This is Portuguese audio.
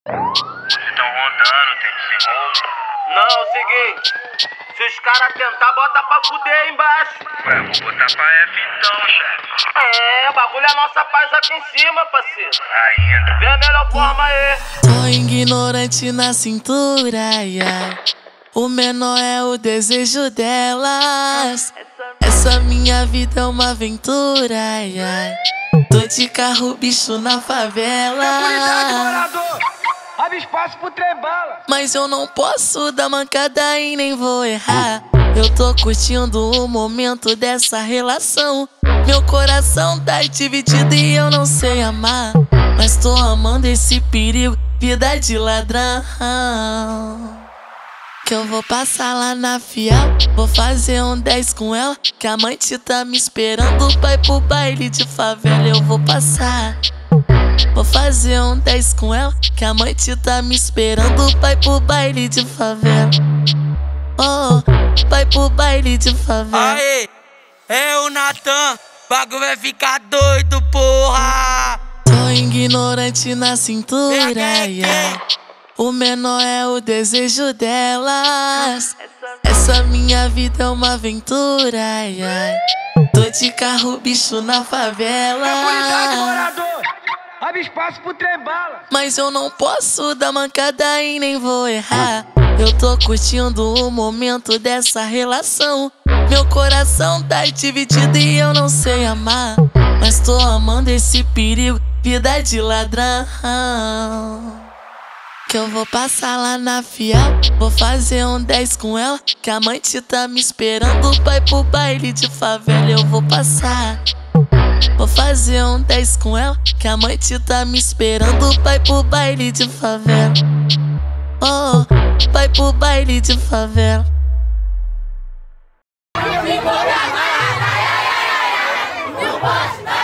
Vocês tão rondando, tem desenrolo. Não, é o seguinte, se os caras tentar, bota pra fuder aí embaixo. Ué, vou botar pra F então, chefe. O bagulho é nossa paz aqui em cima, parceiro. Ainda. Vê a melhor forma aí. Tô ignorante na cintura, ai, ai. O menor é o desejo delas. Essa minha vida é uma aventura, ai, ai. Tô de carro, bicho, na favela. Abre espaço pro trem-bala. Mas eu não posso dar mancada e nem vou errar. Eu tô curtindo o momento dessa relação. Meu coração tá dividido e eu não sei amar. Mas tô amando esse perigo, vida de ladrão. Que eu vou passar lá na Fiel, vou fazer um 10 com ela. Que a mãe tá me esperando pra ir pro baile de favela. Eu vou passar, vou fazer um 10 com ela. Que a mãe tá me esperando pra ir pro baile de favela. Oh, vai pro baile de favela. Aê, é o Natan, bagulho vai ficar doido, porra. Tô ignorante na cintura, ai, ai. O menor é o desejo delas. Essa minha vida é uma aventura, ai, ai. Tô de carro, bicho, na favela. Abre espaço pro trem-bala. Mas eu não posso dar mancada e nem vou errar. Eu tô curtindo o momento dessa relação. Meu coração tá dividido e eu não sei amar. Mas tô amando esse perigo, vida de ladrão. Que eu vou passar lá na Fiel, vou fazer um 10 com ela. Que a mãe tá me esperando pra ir pro baile de favela. Eu vou passar, vou fazer um 10 com ela. Que a mãe tá me esperando pra ir pro baile de favela. Oh, vai pro baile de favela. Não posso